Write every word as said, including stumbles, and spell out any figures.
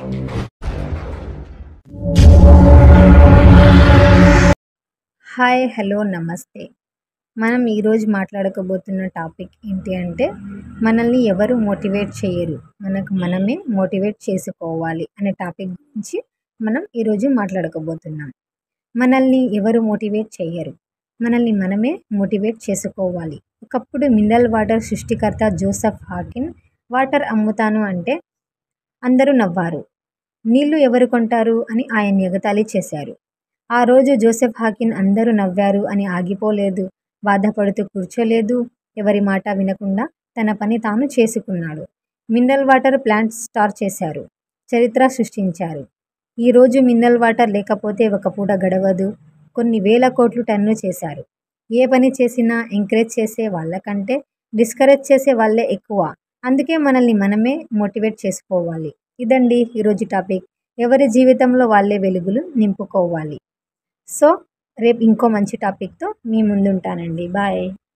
Hi hello నమస్తే. మనం ఈరోజు మాట్లాడుకోబోతున్న టాపిక్ ఏంటి అంటే, మనల్ని ఎవరు మోటివేట్ చేయరు, మనకు మనమే మోటివేట్ చేసుకోవాలి అనే టాపిక్ గురించి మనం ఈరోజు మాట్లాడుకోబోతున్నాం. మనల్ని ఎవరు మోటివేట్ చేయరు, మనల్ని మనమే మోటివేట్ చేసుకోవాలి. ఒకప్పుడు మినరల్ వాటర్ సృష్టికర్త జోసెఫ్ హాకిన్ వాటర్ అమ్ముతాను అంటే అందరూ నవ్వారు. నీళ్లు ఎవరు కొంటారు అని ఆయన ఎగతాళి చేశారు. ఆ రోజు జోసెఫ్ హాకిన్ అందరూ నవ్వారు అని ఆగిపోలేదు, బాధపడుతూ కూర్చోలేదు. ఎవరి మాట వినకుండా తన పని తాను చేసుకున్నాడు. మినరల్ వాటర్ ప్లాంట్ స్టార్ట్ చేశారు, చరిత్ర సృష్టించారు. ఈరోజు మినరల్ వాటర్ లేకపోతే ఒక పూట గడవదు. కొన్ని వేల కోట్లు టన్ను చేశారు. ఏ పని చేసినా ఎంకరేజ్ చేసే వాళ్ళకంటే డిస్కరేజ్ చేసే వాళ్ళే ఎక్కువ. అందుకే మనల్ని మనమే మోటివేట్ చేసుకోవాలి. ఇదండి ఈరోజు టాపిక్. ఎవరి జీవితంలో వాళ్ళే వెలుగులు నింపుకోవాలి. సో రేపు ఇంకో మంచి టాపిక్తో మీ ముందుంటానండి. బాయ్.